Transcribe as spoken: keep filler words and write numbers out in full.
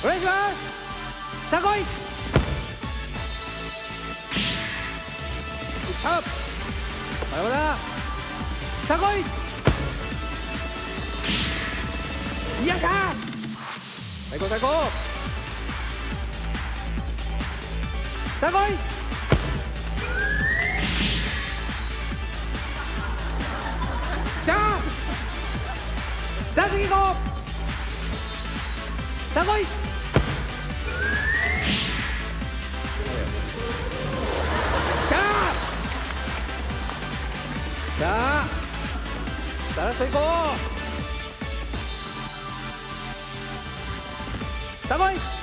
お願いします。さあ来い。シャープまだまだ。さあ来い。よっしゃー、最高最高。さあ来い。しゃー、さあ次行こう。さあ来い。しゃー、さあさあラスト行こう。さあ来い。